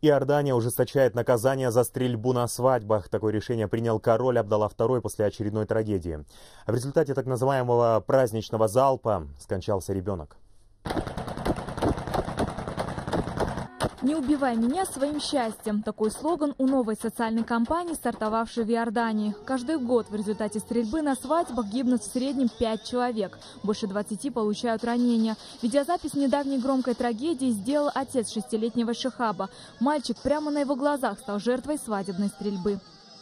Иордания ужесточает наказание за стрельбу на свадьбах. Такое решение принял король Абдалла II после очередной трагедии. В результате так называемого праздничного залпа скончался ребенок. «Не убивай меня своим счастьем» – такой слоган у новой социальной кампании, стартовавшей в Иордании. Каждый год в результате стрельбы на свадьбах гибнут в среднем 5 человек. Больше 20 получают ранения. Видеозапись недавней громкой трагедии сделал отец 6-летнего Шихаба. Мальчик прямо на его глазах стал жертвой свадебной стрельбы.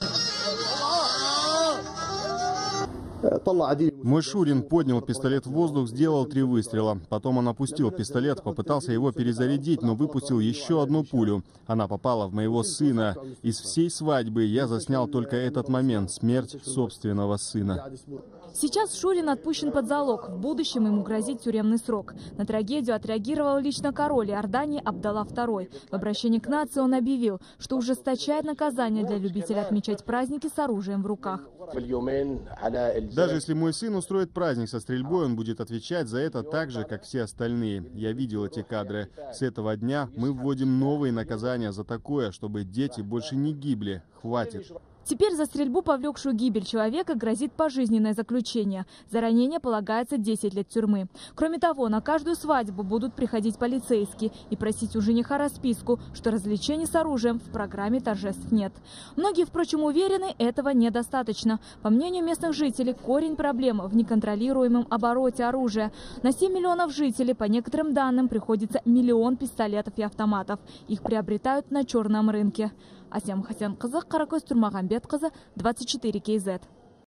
Мой Шурин поднял пистолет в воздух, сделал 3 выстрела. Потом он опустил пистолет, попытался его перезарядить, но выпустил еще одну пулю. Она попала в моего сына. Из всей свадьбы я заснял только этот момент – смерть собственного сына. Сейчас Шурин отпущен под залог. В будущем ему грозит тюремный срок. На трагедию отреагировал лично король Иордании Абдалла II. В обращении к нации он объявил, что ужесточает наказание для любителей отмечать праздники с оружием в руках. Даже если мой сын устроит праздник со стрельбой, он будет отвечать за это так же, как все остальные. Я видел эти кадры. С этого дня мы вводим новые наказания за такое, чтобы дети больше не гибли. Хватит. Теперь за стрельбу, повлекшую гибель человека, грозит пожизненное заключение. За ранение полагается 10 лет тюрьмы. Кроме того, на каждую свадьбу будут приходить полицейские и просить у жениха расписку, что развлечений с оружием в программе торжеств нет. Многие, впрочем, уверены, этого недостаточно. По мнению местных жителей, корень проблемы в неконтролируемом обороте оружия. На 7 миллионов жителей, по некоторым данным, приходится 1 миллион пистолетов и автоматов. Их приобретают на черном рынке. Асям Хасян кызы, Каракөз Турмагамбет кызы, 24 КЗ.